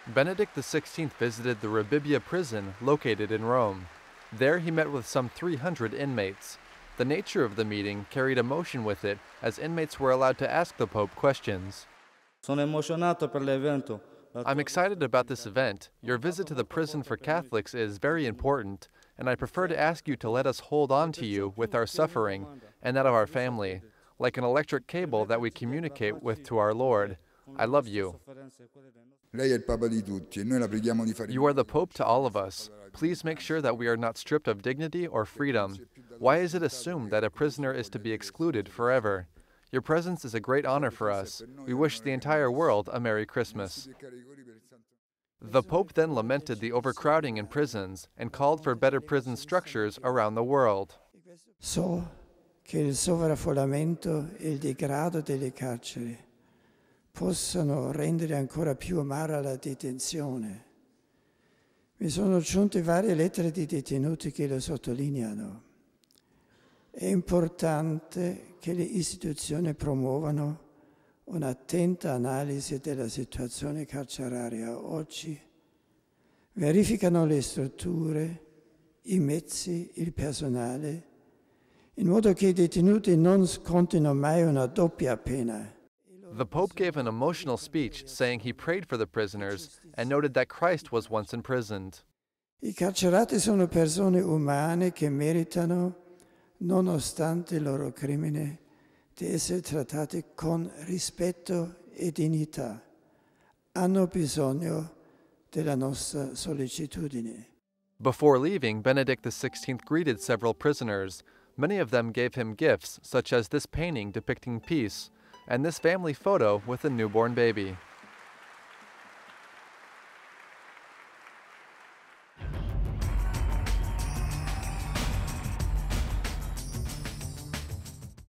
Benedict XVI visited the Rebibbia prison located in Rome. There he met with some 300 inmates. The nature of the meeting carried emotion with it, as inmates were allowed to ask the Pope questions. Sono emozionato per l'evento. I'm excited about this event. Your visit to the prison for Catholics is very important, and I prefer to ask you to let us hold on to you with our suffering and that of our family, like an electric cable that we communicate with to our Lord. I love you. Lei è il Papa di tutti e noi la preghiamo di fare. You are the Pope to all of us. Please make sure that we are not stripped of dignity or freedom. Why is it assumed that a prisoner is to be excluded forever? Your presence is a great honor for us. We wish the entire world a Merry Christmas. The Pope then lamented the overcrowding in prisons and called for better prison structures around the world. So che il sovraffollamento e il degrado delle carceri possano rendere ancora più amara la detenzione. Mi sono giunte varie lettere di detenuti che lo sottolineano. È importante che le istituzioni promuovano un'attenta analisi della situazione carceraria oggi, verificano le strutture, i mezzi, il personale, in modo che i detenuti non scontino mai una doppia pena. The Pope gave an emotional speech saying he prayed for the prisoners and noted that Christ was once imprisoned. I carcerati sono persone umane che meritano, nonostante il loro crimine, di essere trattati con rispetto e dignità. Hanno bisogno della nostra sollecitudine. Before leaving, Benedict XVI greeted several prisoners. Many of them gave him gifts, such as this painting depicting peace, and this family photo with a newborn baby.